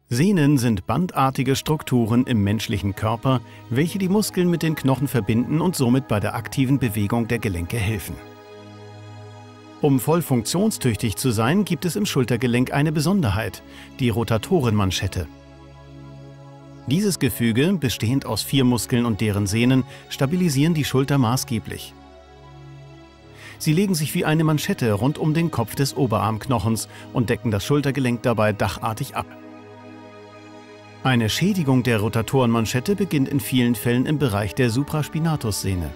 Sehnen sind bandartige Strukturen im menschlichen Körper, welche die Muskeln mit den Knochen verbinden und somit bei der aktiven Bewegung der Gelenke helfen. Um voll funktionstüchtig zu sein, gibt es im Schultergelenk eine Besonderheit, die Rotatorenmanschette. Dieses Gefüge, bestehend aus 4 Muskeln und deren Sehnen, stabilisieren die Schulter maßgeblich. Sie legen sich wie eine Manschette rund um den Kopf des Oberarmknochens und decken das Schultergelenk dabei dachartig ab. Eine Schädigung der Rotatorenmanschette beginnt in vielen Fällen im Bereich der Supraspinatussehne.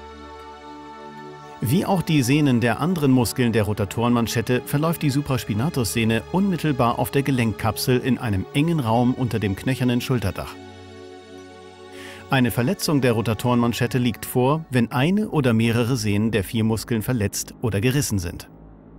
Wie auch die Sehnen der anderen Muskeln der Rotatorenmanschette verläuft die Supraspinatussehne unmittelbar auf der Gelenkkapsel in einem engen Raum unter dem knöchernen Schulterdach. Eine Verletzung der Rotatorenmanschette liegt vor, wenn eine oder mehrere Sehnen der 4 Muskeln verletzt oder gerissen sind.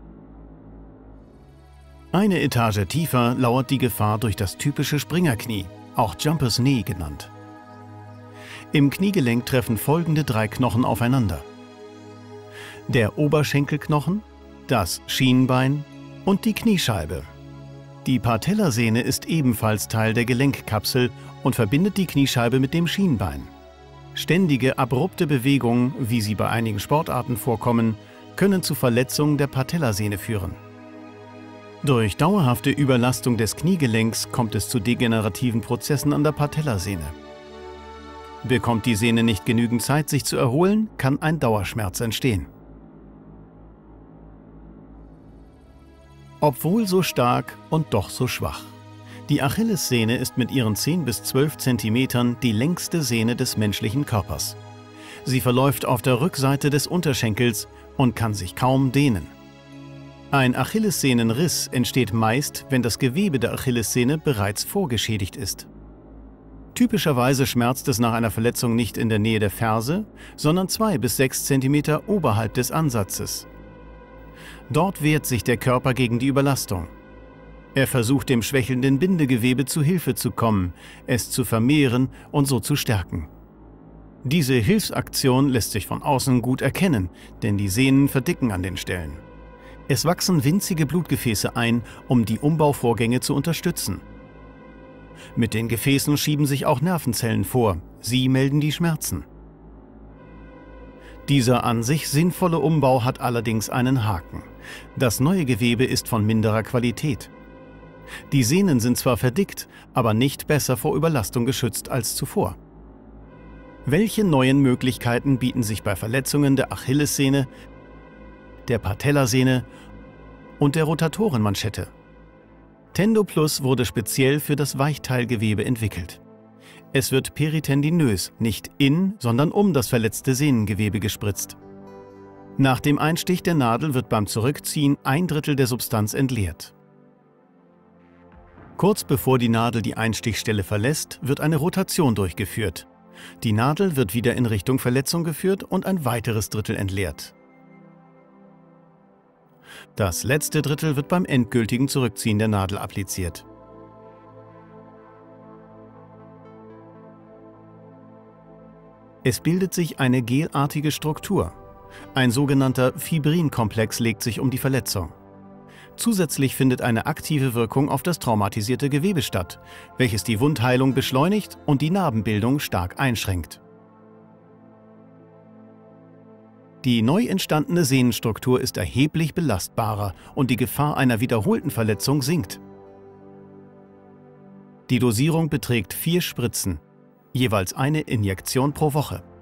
Eine Etage tiefer lauert die Gefahr durch das typische Springerknie, auch Jumpers Knee genannt. Im Kniegelenk treffen folgende 3 Knochen aufeinander: der Oberschenkelknochen, das Schienbein und die Kniescheibe. Die Patellasehne ist ebenfalls Teil der Gelenkkapsel und verbindet die Kniescheibe mit dem Schienbein. Ständige, abrupte Bewegungen, wie sie bei einigen Sportarten vorkommen, können zu Verletzungen der Patellasehne führen. Durch dauerhafte Überlastung des Kniegelenks kommt es zu degenerativen Prozessen an der Patellasehne. Bekommt die Sehne nicht genügend Zeit, sich zu erholen, kann ein Dauerschmerz entstehen. Obwohl so stark und doch so schwach. Die Achillessehne ist mit ihren 10 bis 12 cm die längste Sehne des menschlichen Körpers. Sie verläuft auf der Rückseite des Unterschenkels und kann sich kaum dehnen. Ein Achillessehnenriss entsteht meist, wenn das Gewebe der Achillessehne bereits vorgeschädigt ist. Typischerweise schmerzt es nach einer Verletzung nicht in der Nähe der Ferse, sondern 2 bis 6 cm oberhalb des Ansatzes. Dort wehrt sich der Körper gegen die Überlastung. Er versucht, dem schwächelnden Bindegewebe zu Hilfe zu kommen, es zu vermehren und so zu stärken. Diese Hilfsaktion lässt sich von außen gut erkennen, denn die Sehnen verdicken an den Stellen. Es wachsen winzige Blutgefäße ein, um die Umbauvorgänge zu unterstützen. Mit den Gefäßen schieben sich auch Nervenzellen vor, sie melden die Schmerzen. Dieser an sich sinnvolle Umbau hat allerdings einen Haken. Das neue Gewebe ist von minderer Qualität. Die Sehnen sind zwar verdickt, aber nicht besser vor Überlastung geschützt als zuvor. Welche neuen Möglichkeiten bieten sich bei Verletzungen der Achillessehne, der Patellasehne und der Rotatorenmanschette? Tendo Plus wurde speziell für das Weichteilgewebe entwickelt. Es wird peritendinös, nicht in, sondern um das verletzte Sehnengewebe gespritzt. Nach dem Einstich der Nadel wird beim Zurückziehen 1/3 der Substanz entleert. Kurz bevor die Nadel die Einstichstelle verlässt, wird eine Rotation durchgeführt. Die Nadel wird wieder in Richtung Verletzung geführt und ein weiteres Drittel entleert. Das letzte Drittel wird beim endgültigen Zurückziehen der Nadel appliziert. Es bildet sich eine gelartige Struktur. Ein sogenannter Fibrinkomplex legt sich um die Verletzung. Zusätzlich findet eine aktive Wirkung auf das traumatisierte Gewebe statt, welches die Wundheilung beschleunigt und die Narbenbildung stark einschränkt. Die neu entstandene Sehnenstruktur ist erheblich belastbarer und die Gefahr einer wiederholten Verletzung sinkt. Die Dosierung beträgt 4 Spritzen, jeweils eine Injektion pro Woche.